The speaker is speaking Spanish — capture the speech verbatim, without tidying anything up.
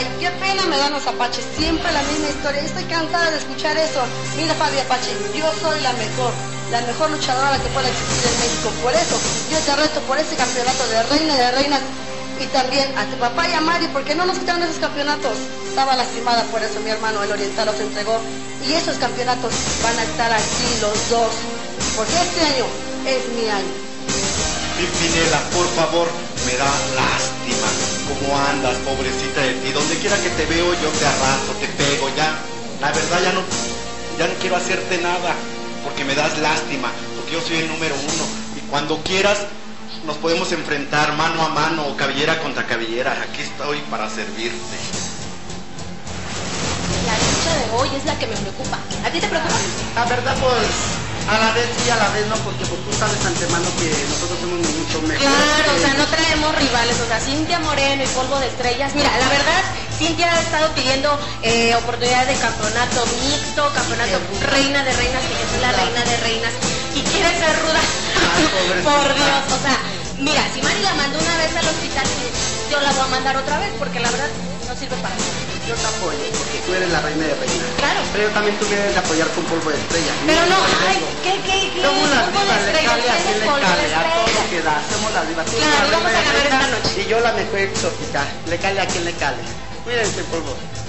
Ay, qué pena me dan los Apaches, siempre la misma historia. Estoy cansada de escuchar eso. Mira, Fabi Apache, yo soy la mejor, la mejor luchadora que pueda existir en México. Por eso, yo te reto por ese campeonato de reina de reinas. Y también a tu papá y a Mari, porque no nos quitaron esos campeonatos. Estaba lastimada por eso, mi hermano, el oriental los entregó. Y esos campeonatos van a estar aquí los dos, porque este año es mi año. Pimpinela, por favor, me da lástima. ¿Cómo andas, pobrecita de ti? Donde quiera que te veo, yo te arrastro, te pego, ya. La verdad, ya no, ya no quiero hacerte nada, porque me das lástima, porque yo soy el número uno. Y cuando quieras, nos podemos enfrentar mano a mano o cabellera contra cabellera. Aquí estoy para servirte. La lucha de hoy es la que me preocupa. ¿A ti te preocupa? La verdad, pues, a la vez sí, a la vez no, porque pues, tú sabes antemano que nosotros somos mucho mejores. Claro, que... o sea, no traemos rivales. O sea, Cintia Moreno y Polvo de Estrellas. Mira, la verdad, Cintia ha estado pidiendo eh, oportunidad de campeonato mixto, campeonato reina de reinas, que yo soy la reina de reinas, y quiere ser ruda. Ay, por Dios, o sea, mira, si Mari la mandó una vez al hospital, yo la voy a mandar otra vez, porque la verdad no sirve para nada. Yo te apoyo, porque tú eres la reina de reinas. Claro. Pero yo también tú me debes de apoyar con Polvo de Estrella. Pero no, ay, ¿qué, qué, qué? Somos las Polvo de divas, le Estrellas, cale a ¿quién quien es le Polvo de cale, a todo lo Estrellas? que da, somos las divas. Tú Claro, eres la y vamos reina a de ganar esta reinas noche. Y yo la mejor exótica, le cale a quien le cale. Cuídense, Polvo.